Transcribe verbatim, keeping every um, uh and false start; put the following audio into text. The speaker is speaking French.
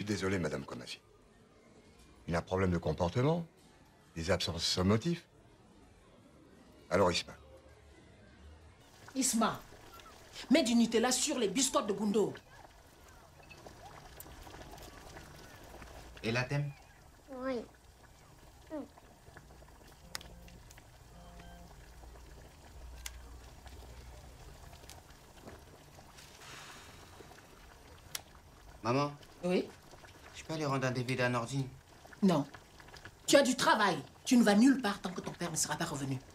suis désolé, Madame Komassi. Il a un problème de comportement, des absences sans motif. Alors, Isma. Isma, mets du Nutella sur les biscottes de Gundo. Et la thème? Oui. Mm. Maman? Oui? Je peux aller rendre un D V D à Nordine? Non. Tu as du travail. Tu ne vas nulle part tant que ton père ne sera pas revenu.